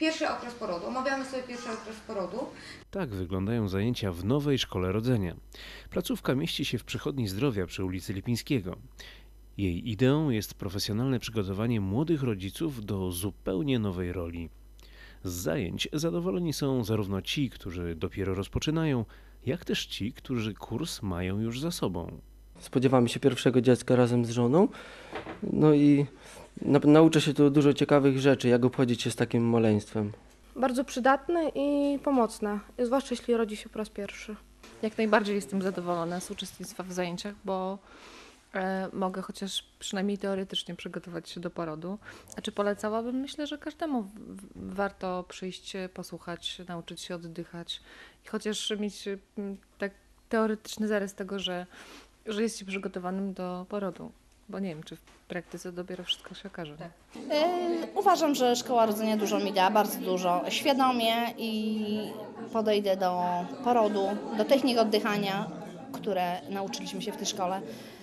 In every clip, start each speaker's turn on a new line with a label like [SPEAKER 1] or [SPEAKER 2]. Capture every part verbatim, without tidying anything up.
[SPEAKER 1] pierwszy okres porodu. Omawiamy sobie pierwszy okres porodu.
[SPEAKER 2] Tak wyglądają zajęcia w nowej szkole rodzenia. Placówka mieści się w Przychodni Zdrowia przy ulicy Lipińskiego. Jej ideą jest profesjonalne przygotowanie młodych rodziców do zupełnie nowej roli. Z zajęć zadowoleni są zarówno ci, którzy dopiero rozpoczynają, jak też ci, którzy kurs mają już za sobą.
[SPEAKER 3] Spodziewamy się pierwszego dziecka razem z żoną, no i na, nauczę się tu dużo ciekawych rzeczy, jak obchodzić się z takim maleństwem.
[SPEAKER 4] Bardzo przydatne i pomocne, zwłaszcza jeśli rodzi się po raz pierwszy.
[SPEAKER 5] Jak najbardziej jestem zadowolona z uczestnictwa w zajęciach, bo e, mogę chociaż przynajmniej teoretycznie przygotować się do porodu. A czy polecałabym? Myślę, że każdemu w, w, warto przyjść, posłuchać, nauczyć się oddychać i chociaż mieć m, tak teoretyczny zarys tego, że, że jest się przygotowanym do porodu. Bo nie wiem, czy w praktyce dopiero wszystko się okaże.
[SPEAKER 1] Tak.
[SPEAKER 6] Yy, uważam, że szkoła rodzenia dużo mi da, bardzo dużo. Świadomie i podejdę do porodu, do technik oddychania, które nauczyliśmy się w tej szkole.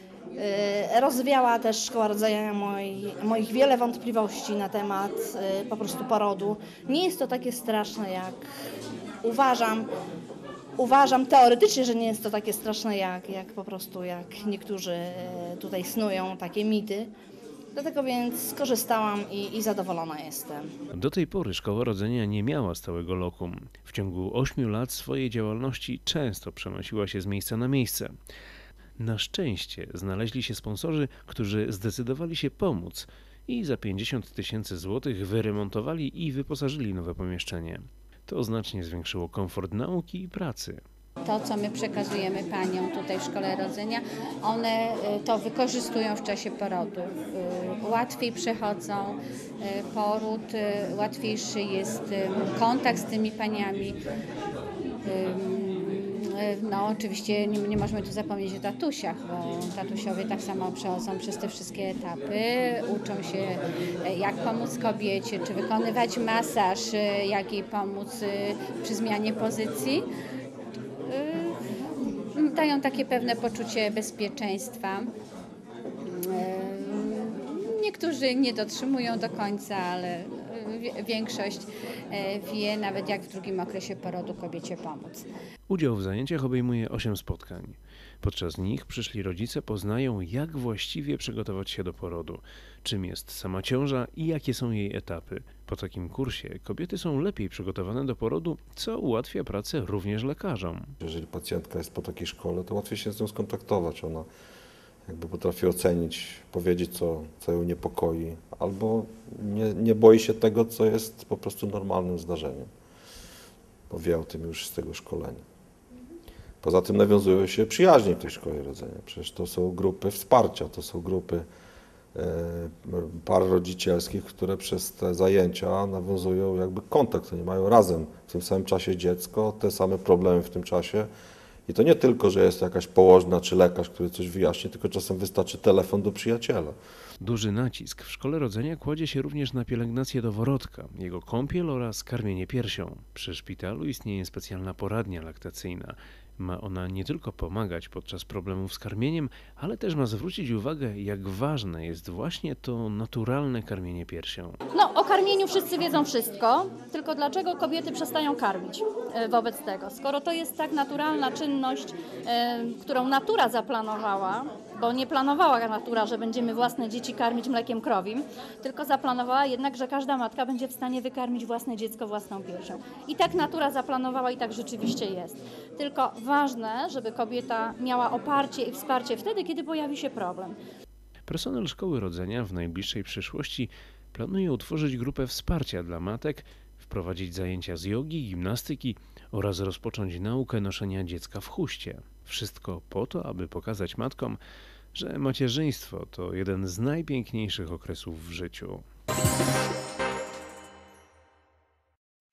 [SPEAKER 6] Yy, rozwiała też szkoła rodzenia moi, moich wiele wątpliwości na temat yy, po prostu porodu. Nie jest to takie straszne, jak uważam. Uważam teoretycznie, że nie jest to takie straszne, jak, jak po prostu jak niektórzy tutaj snują takie mity. Dlatego więc skorzystałam i, i zadowolona jestem.
[SPEAKER 2] Do tej pory Szkoła Rodzenia nie miała stałego lokum. W ciągu ośmiu lat swojej działalności często przenosiła się z miejsca na miejsce. Na szczęście znaleźli się sponsorzy, którzy zdecydowali się pomóc i za pięćdziesiąt tysięcy złotych wyremontowali i wyposażyli nowe pomieszczenie. To znacznie zwiększyło komfort nauki i pracy.
[SPEAKER 7] To, co my przekazujemy paniom tutaj w Szkole Rodzenia, one to wykorzystują w czasie porodu. Łatwiej przechodzą poród, łatwiejszy jest kontakt z tymi paniami. No oczywiście nie, nie możemy tu zapomnieć o tatusiach, bo tatusiowie tak samo przechodzą przez te wszystkie etapy, uczą się jak pomóc kobiecie, czy wykonywać masaż, jak jej pomóc przy zmianie pozycji. Dają takie pewne poczucie bezpieczeństwa. Niektórzy nie dotrzymują do końca, ale większość wie nawet jak w drugim okresie porodu kobiecie pomóc.
[SPEAKER 2] Udział w zajęciach obejmuje osiem spotkań. Podczas nich przyszli rodzice poznają, jak właściwie przygotować się do porodu, czym jest sama ciąża i jakie są jej etapy. Po takim kursie kobiety są lepiej przygotowane do porodu, co ułatwia pracę również lekarzom.
[SPEAKER 8] Jeżeli pacjentka jest po takiej szkole, to łatwiej się z nią skontaktować. Ona jakby potrafi ocenić, powiedzieć, co, co ją niepokoi, albo nie, nie boi się tego, co jest po prostu normalnym zdarzeniem, bo wie o tym już z tego szkolenia. Poza tym nawiązują się przyjaźnie w tej szkole rodzenia. Przecież to są grupy wsparcia, to są grupy e, par rodzicielskich, które przez te zajęcia nawiązują jakby kontakt. Oni mają razem w tym samym czasie dziecko, te same problemy w tym czasie. I to nie tylko, że jest jakaś położna czy lekarz, który coś wyjaśni, tylko czasem wystarczy telefon do przyjaciela.
[SPEAKER 2] Duży nacisk w Szkole Rodzenia kładzie się również na pielęgnację doworodka, jego kąpiel oraz karmienie piersią. Przy szpitalu istnieje specjalna poradnia laktacyjna. Ma ona nie tylko pomagać podczas problemów z karmieniem, ale też ma zwrócić uwagę, jak ważne jest właśnie to naturalne karmienie piersią.
[SPEAKER 9] No, o karmieniu wszyscy wiedzą wszystko, tylko dlaczego kobiety przestają karmić e, wobec tego? Skoro to jest tak naturalna czynność, e, którą natura zaplanowała, bo nie planowała natura, że będziemy własne dzieci karmić mlekiem krowim, tylko zaplanowała jednak, że każda matka będzie w stanie wykarmić własne dziecko własną piersią. I tak natura zaplanowała i tak rzeczywiście jest. Tylko ważne, żeby kobieta miała oparcie i wsparcie wtedy, kiedy pojawi się problem.
[SPEAKER 2] Personel Szkoły Rodzenia w najbliższej przyszłości planuje utworzyć grupę wsparcia dla matek, wprowadzić zajęcia z jogi, gimnastyki oraz rozpocząć naukę noszenia dziecka w chuście. Wszystko po to, aby pokazać matkom, że macierzyństwo to jeden z najpiękniejszych okresów w życiu.